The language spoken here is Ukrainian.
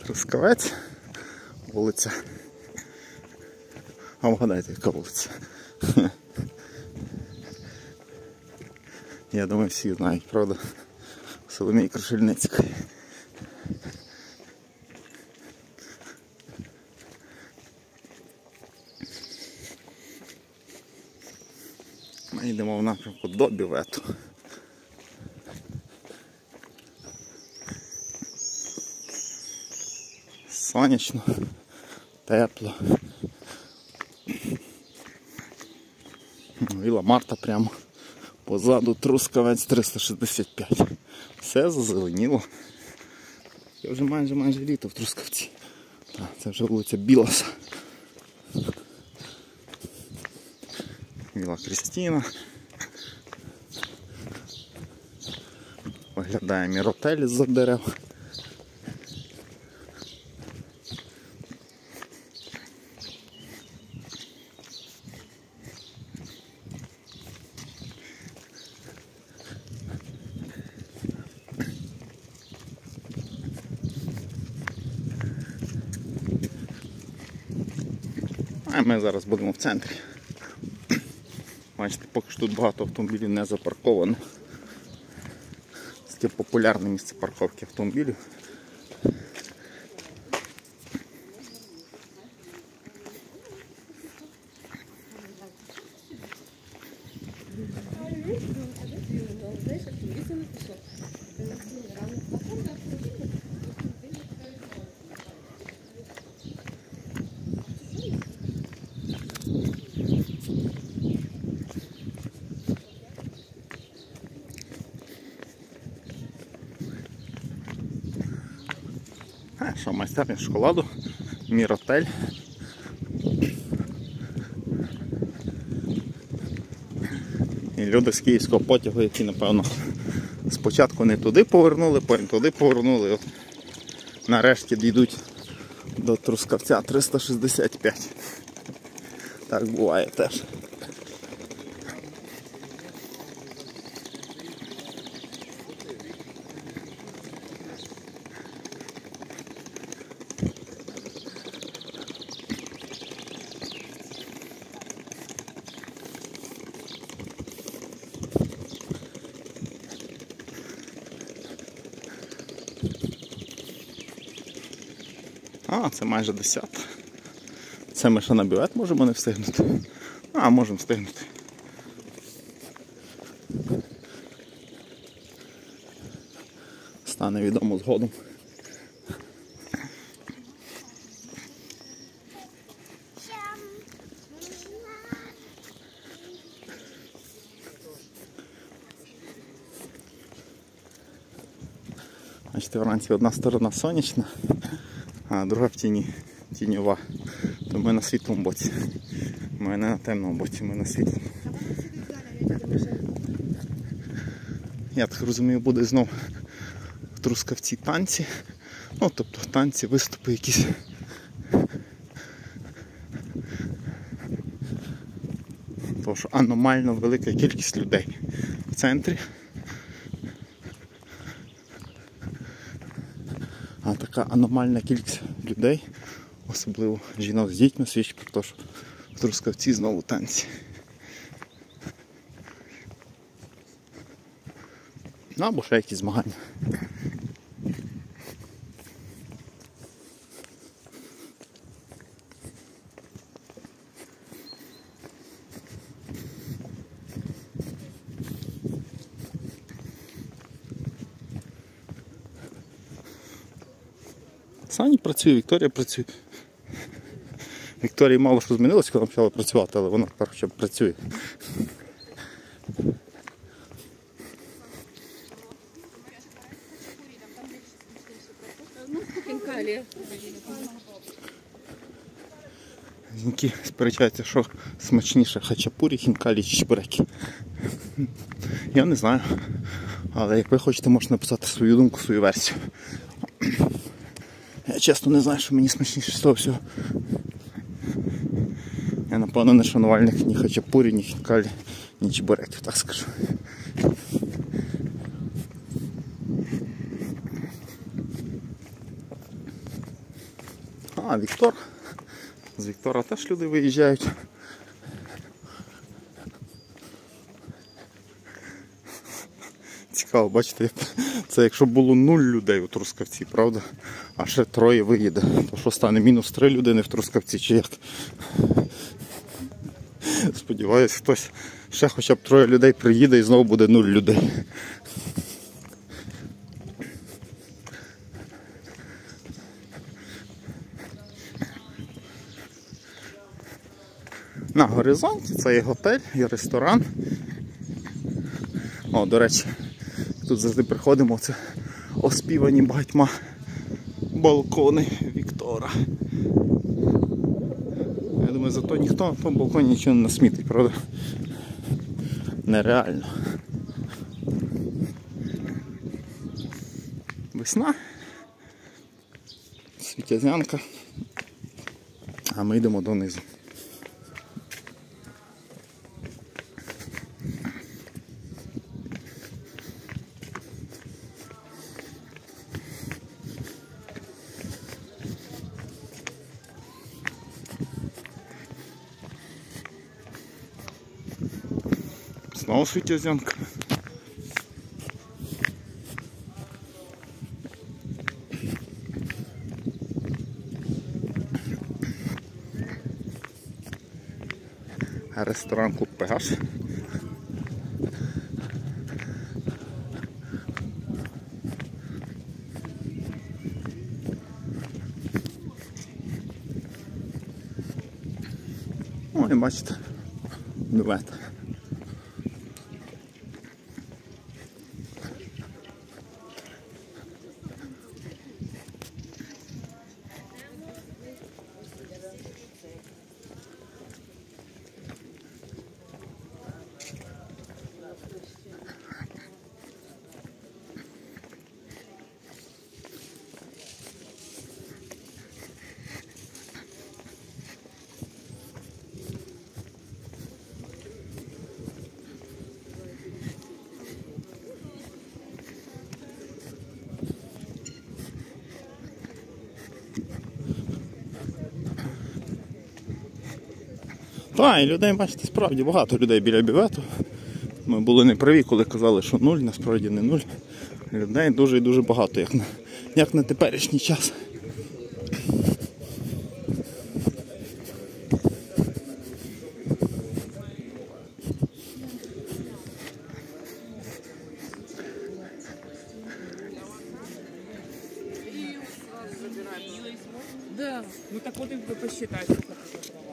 Трускавець, вулиця. А вгадайте, яка вулиця? Я думаю, всі знають, правда? Соломії Крушельницької. Ми йдемо в напрямку до бювету. Сонячно, тепло. Віла Марта прямо позаду, Трускавець 365. Все зазеленіло. Я вже майже літо в Трускавці. Так, це вже вулиця Білоса. Віла Крістіна. Виглядає Міротель з-за дерев. А ми зараз будемо в центрі. Бачите, поки що тут багато автомобілів не запарковано. Це таке популярне місце парковки автомобілів. Що, майстерня шоколаду, Міротель. І люди з київського потягу, які, напевно, спочатку не туди повернули, потім туди повернули. От нарешті дійдуть до Трускавця 365. Так буває теж. А, це майже 10. Це ми ще на бювет можемо не встигнути. А, можемо встигнути. Стане відомо згодом. Бачите, вранці одна сторона сонячна, а друга в тіні, тіньова. То ми на світлому боці. Ми не на темному боці, ми на світлому. Я так розумію, буде знов в Трускавці танці. Ну, тобто танці, виступи якісь. Тому що аномально велика кількість людей в центрі. А така аномальна кількість людей, особливо жінок з дітьми, свідчить про те, що в Трускавці знову танці. Ну, або ще якісь змагання. Сані працює, Вікторія працює. Вікторії мало що змінилося, коли почала працювати, але вона тепер хоча б працює. Жінки сперечаються, що смачніше, хачапурі, хінкалі чи чебуреки. Я не знаю, але як ви хочете, можете написати свою думку, свою версію. Я чесно не знаю, що мені смачніше з того всього. Я, напевно, не шанувальник ні хачапурі, ні хінкалі, ні чебуреків, так скажу. А, Віктор. З Віктора теж люди виїжджають. Цікаво, бачите, як це якщо було 0 людей у Трускавці, правда? А ще 3 виїде. То що стане мінус 3 людини в Трускавці чи як? Сподіваюсь, хтось ще хоча б 3 людей приїде і знову буде 0 людей. На горизонті це є готель, є ресторан. О, до речі, тут завжди приходимо, це оспівані багатьма балкони Віктора. Я думаю, зато ніхто на тому балконі нічого не насмітить, правда? Нереально. Весна, Світязянка, а ми йдемо донизу. Знову Світязянка. Ресторан Клуб Пегаш. О, і бачите, бювет. Так, і людей, бачите, справді багато людей біля бювету. Ми були неправі, коли казали, що 0, насправді не 0. Людей дуже і дуже багато, як на теперішній час. Да, ну так вот и посчитайте.